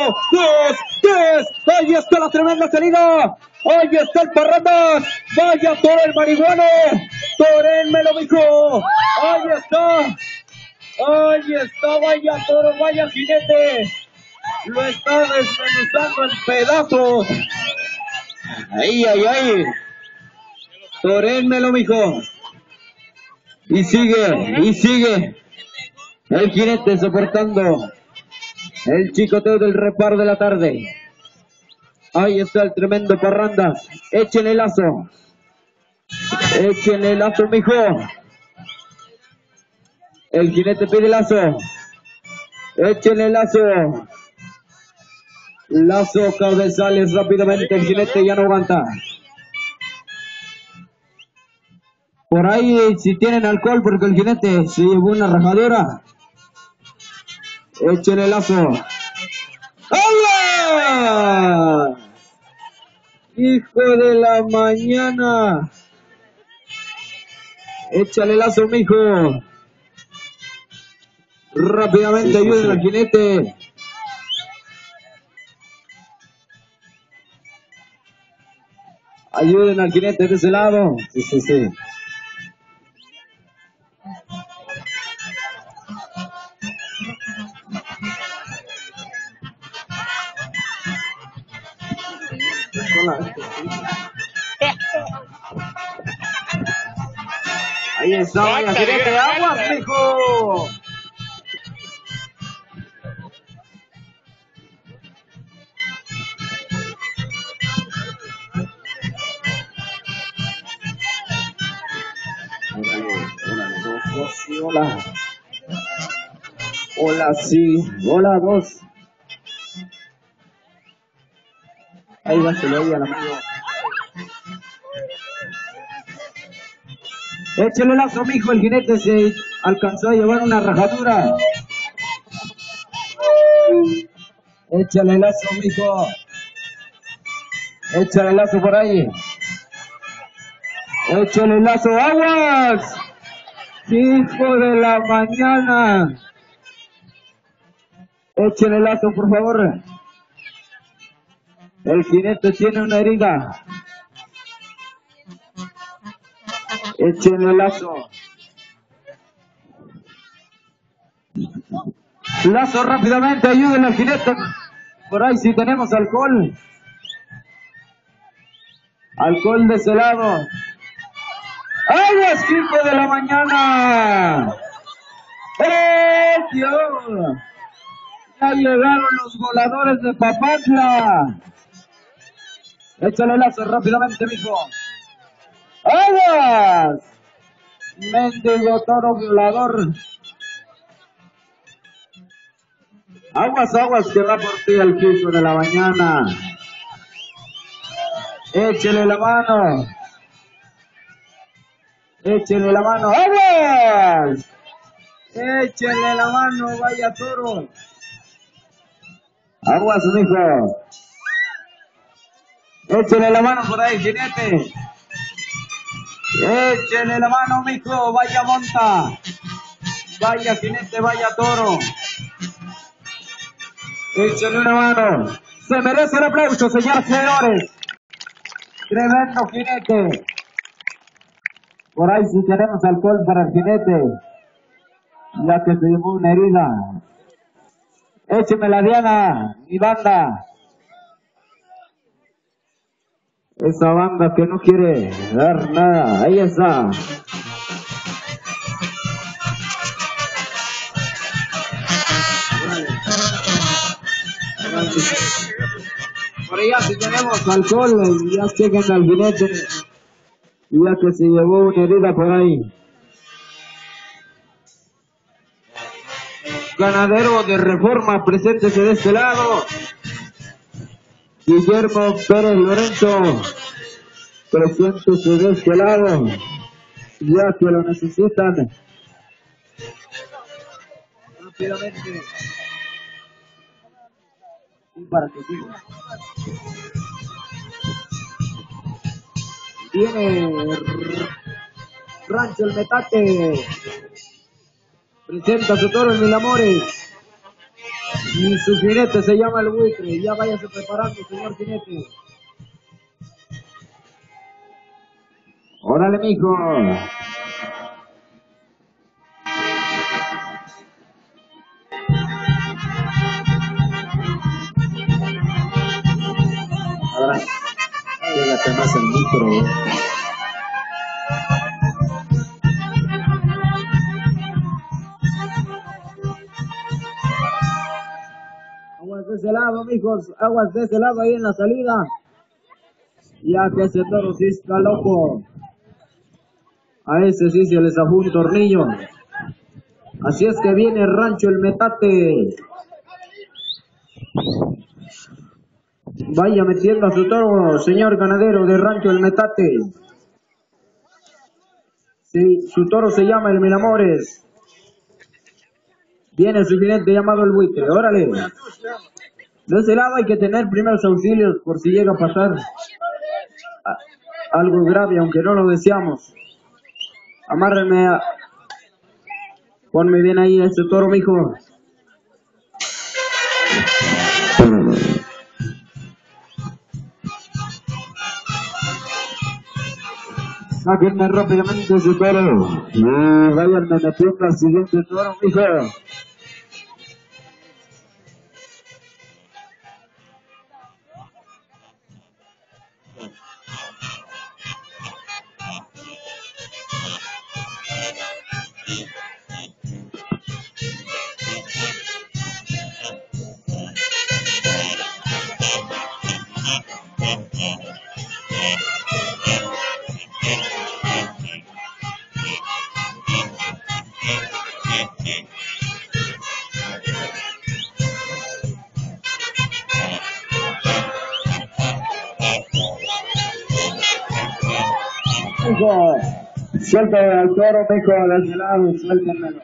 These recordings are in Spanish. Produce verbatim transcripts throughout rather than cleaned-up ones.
dos, tres. Ahí está la tremenda salida. Ahí está el Parrandas. Vaya todo el marihuano. Torénmelo, mijo. Ahí está. Ahí está. Vaya toro, vaya jinete. Lo está desmenuzando en pedazos. Ay, ay, ay. Torénmelo, mijo. Y sigue, y sigue. El jinete soportando el chicoteo del reparo de la tarde. Ahí está el tremendo Parrandas. Échenle el lazo. Échenle el lazo, mijo. El jinete pide lazo. Échenle el lazo. Lazo, cabezales rápidamente. El jinete ya no aguanta. Por ahí, si tienen alcohol, porque el jinete se llevó una rajadura. Échenle el lazo. ¡Agua! Hijo de la mañana. Échale el lazo, mijo. Rápidamente ayuden al jinete. Ayuden al jinete de ese lado. Sí, sí, sí. Ahí está, vaya jinete de aguas, mijo. Hola. Hola, sí. Hola, dos. Ahí va, se le oye al amigo. Échale el lazo, mijo. El jinete se alcanzó a llevar una rajadura. Échale el lazo, mijo. Échale el lazo por ahí. Échale el lazo. ¡Aguas! Hijo de la mañana. Échale el lazo, por favor. El jinete tiene una herida. Échenle el lazo. Lazo rápidamente, ayuden al jinete. Por ahí si tenemos alcohol. Alcohol de ese lado. ¡Aguas, hijo de la mañana! ¡Eh, Dios! Ya llegaron los voladores de Papantla. Échale el lazo rápidamente, mijo. ¡Aguas! Mendigo toro violador. Aguas, aguas, que va por ti el hijo de la mañana. Échele la mano. Échele la mano. ¡Aguas! Échele la mano, vaya toro. Aguas, mijo. Échele la mano por ahí, jinete. Échele la mano, mijo. Vaya monta. Vaya jinete, vaya toro. Échale una mano. Se merece el aplauso, señores y señores. Tremendo jinete. Por ahí si tenemos alcohol para el jinete. Ya que se llevó una herida. Écheme la Diana, mi banda. Esa banda que no quiere dar nada. Ahí está. Por allá si tenemos alcohol, ya chequen al jinete. Ya que se llevó una herida por ahí. Ganadero de Reforma, preséntese de este lado. Guillermo Pérez Lorenzo, preséntese de este lado, ya que lo necesitan. Rápidamente. Y para que siga. Viene Rancho El Metate. Presenta su toro en Mil Amores. Y su jinete se llama el buitre. Ya váyase preparando, señor jinete. Órale, mijo. Ahora, pégate más el micro. Aguas de ese lado, mijos. Aguas de ese lado ahí en la salida. Ya que ese toro sí está loco. A ese sí se le zafó un tornillo. Así es que viene Rancho el Metate. Vaya metiendo a su toro, señor ganadero de Rancho el Metate. Sí, su toro se llama el Milamores. Viene su jinete llamado el buitre. Órale. De ese lado hay que tener primeros auxilios por si llega a pasar algo grave, aunque no lo deseamos. Amárrenme a... Ponme bien ahí a este toro, mijo. Sáquenme rápidamente su toro. Y váyanme metiendo al siguiente toro, mijo. Mijo, suelta al toro, mijo, de ese lado, suéltenmelo.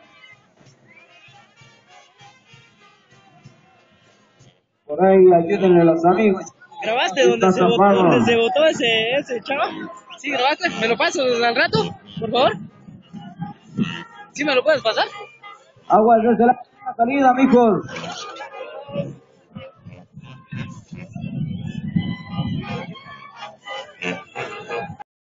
Por ahí, ayúdenle a los amigos. ¿Grabaste donde se, botó, donde se botó ese, ese chavo? ¿Sí grabaste? ¿Me lo pasas al rato, por favor? ¿Sí me lo puedes pasar? Aguas desde la salida, mijos.